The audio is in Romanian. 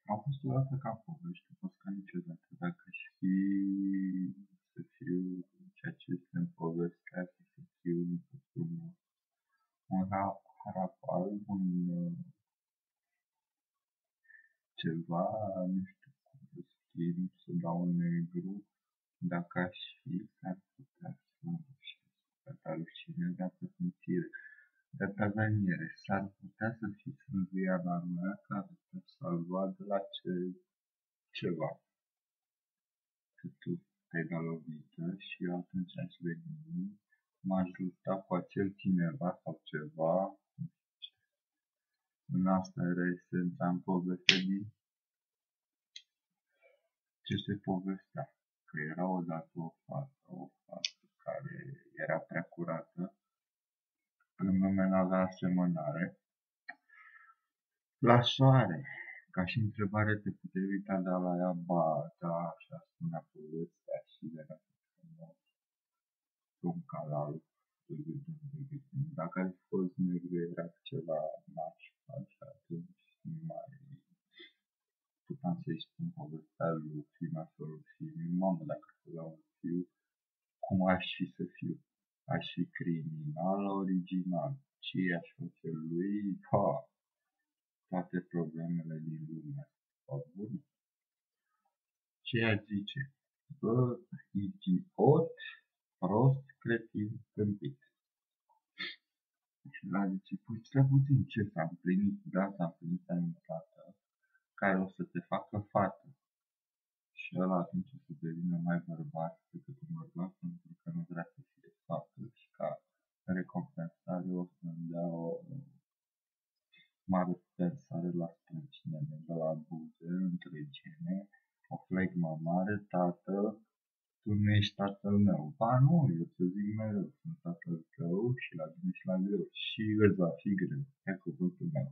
Am fost o dată ca povești, a fost ca niciodată. Dacă aș fi să fiu ceea ce este în povestea asta, să fiu un harap alb, ceva, nu știu cum să schimb, să dau un negru. Dacă aș fi, s-ar putea să reușesc. Data rușine, data simțire, data veniere. S-ar putea să fii sânduiala mea care te salva de la ceva. Că tu te-ai dat lovită și eu atunci aș veni, m-aș lupta cu acel cineva sau ceva. În asta era esența în poveste din ce se povestea. Că era odată o fată care era prea curată, în lume n-avea asemănare. La soare, ca și întrebare te puteai uita de la ea, ba, da, așa spunea povestea și era frumos, un calal, dacă ai fost negru era ceva nașpa și atunci nu mai puteam să-i spun povestea lui fiul fiu, mamă, dacă avea un fiu, cum aș fi să fiu? Aș fi criminal original. Ce aș face lui? Toate problemele din lume. Bun. Ce aș zice? Bă, idiot, prost, cretin, câmpit. Și l-a zice, păi stai puțin, ce s-a împlinit? Da, s-a împlinit anul care o să te facă fată. Și ăla atunci o să devină mai bărbat decât un bărbat, pentru că nu vrea să fie fată și ca recompensare o să-mi dea o mare pensare la sprâncinele de la buze, între gene, o flegmă mare, tată, tu nu ești tatăl meu. Ba nu, eu să zic mereu, sunt tatăl tău și la bine și la greu. Și îți va fi greu. E cuvântul meu.